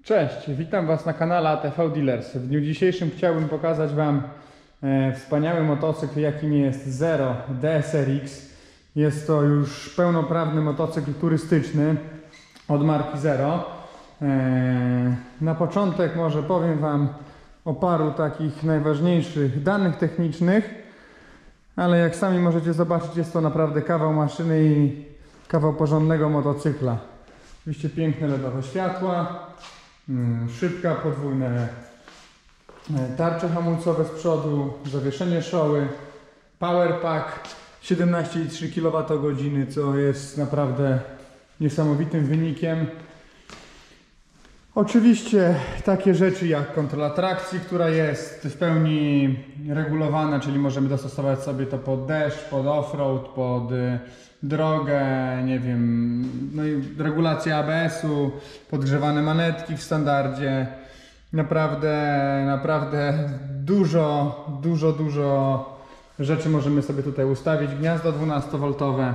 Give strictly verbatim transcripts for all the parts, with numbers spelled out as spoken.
Cześć, witam Was na kanale A T V Dealers. W dniu dzisiejszym chciałbym pokazać Wam e, wspaniały motocykl, jakim jest Zero D S R X. Jest to już pełnoprawny motocykl turystyczny od marki Zero. E, na początek może powiem Wam o paru takich najważniejszych danych technicznych, ale jak sami możecie zobaczyć, jest to naprawdę kawał maszyny i kawał porządnego motocykla. Oczywiście piękne ledowe światła, szybka, podwójne tarcze hamulcowe z przodu, zawieszenie szoły, power pack siedemnaście i trzy kilowatogodziny, co jest naprawdę niesamowitym wynikiem. Oczywiście takie rzeczy jak kontrola trakcji, która jest w pełni regulowana, czyli możemy dostosować sobie to pod deszcz, pod offroad, pod drogę, nie wiem, no i regulacja A B S-u, podgrzewane manetki w standardzie. Naprawdę, naprawdę dużo, dużo, dużo rzeczy możemy sobie tutaj ustawić. Gniazdo dwunastowoltowe.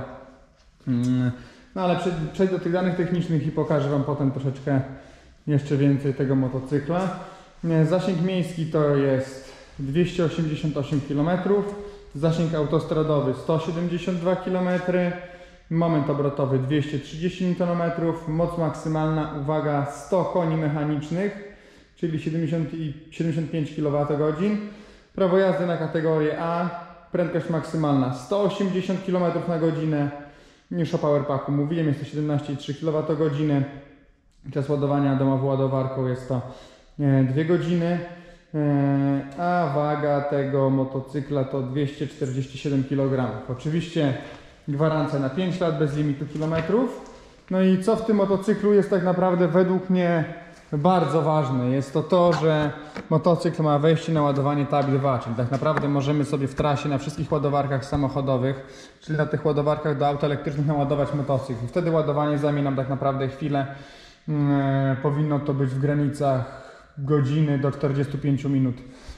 No ale przejdę do tych danych technicznych i pokażę Wam potem troszeczkę jeszcze więcej tego motocykla. Zasięg miejski to jest dwieście osiemdziesiąt osiem kilometrów, zasięg autostradowy sto siedemdziesiąt dwa kilometry, moment obrotowy dwieście trzydzieści niutonmetrów, moc maksymalna, uwaga, sto koni mechanicznych, czyli siedemdziesiąt pięć kilowatogodzin, prawo jazdy na kategorię A, prędkość maksymalna sto osiemdziesiąt kilometrów na godzinę, już o powerpacku mówiłem, jest to siedemnaście i trzy kilowatogodziny. Czas ładowania domową ładowarką jest to dwie godziny, a waga tego motocykla to dwieście czterdzieści siedem kilogramów. Oczywiście gwarancja na pięć lat bez limitu kilometrów. No i co w tym motocyklu jest tak naprawdę według mnie bardzo ważne? Jest to to, że motocykl ma wejście na ładowanie Type dwa, czyli tak naprawdę możemy sobie w trasie na wszystkich ładowarkach samochodowych, czyli na tych ładowarkach do aut elektrycznych naładować motocykl. I wtedy ładowanie zajmie nam tak naprawdę chwilę. Powinno to być w granicach godziny do czterdziestu pięciu minut.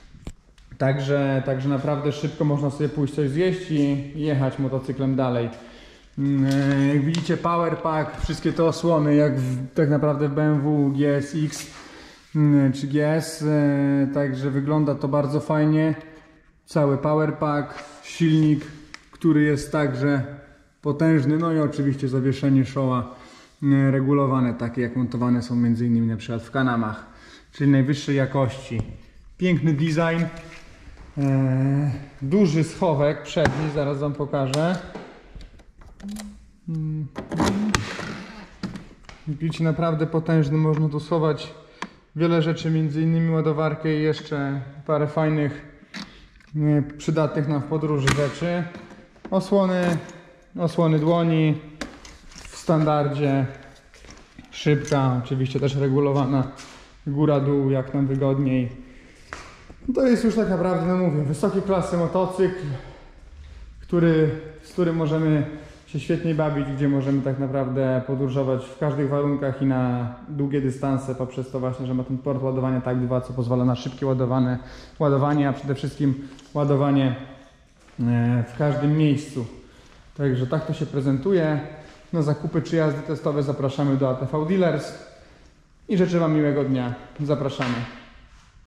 Także, także naprawdę szybko można sobie pójść coś zjeść i jechać motocyklem dalej. Jak widzicie, power pack, wszystkie te osłony jak w, tak naprawdę w B M W G S X czy G S, także wygląda to bardzo fajnie. Cały power pack, silnik, który jest także potężny, no i oczywiście zawieszenie szoła regulowane, takie jak montowane są między innymi na przykład w Kanamach, czyli najwyższej jakości. Piękny design, eee, duży schowek przedni, zaraz Wam pokażę. Widzicie, naprawdę potężny, można tu schować wiele rzeczy, między innymi ładowarkę i jeszcze parę fajnych, nie, przydatnych nam w podróży rzeczy. Osłony, osłony dłoni w standardzie, szybka, oczywiście też regulowana góra-dół, jak nam wygodniej. To jest już tak naprawdę, no mówię, wysokiej klasy motocykl, który, z którym możemy się świetnie bawić, gdzie możemy tak naprawdę podróżować w każdych warunkach i na długie dystanse, poprzez to właśnie, że ma ten port ładowania Type dwa, co pozwala na szybkie ładowane, ładowanie, a przede wszystkim ładowanie w każdym miejscu. Także tak to się prezentuje. Na zakupy czy jazdy testowe zapraszamy do A T V Dealers i życzę Wam miłego dnia. Zapraszamy.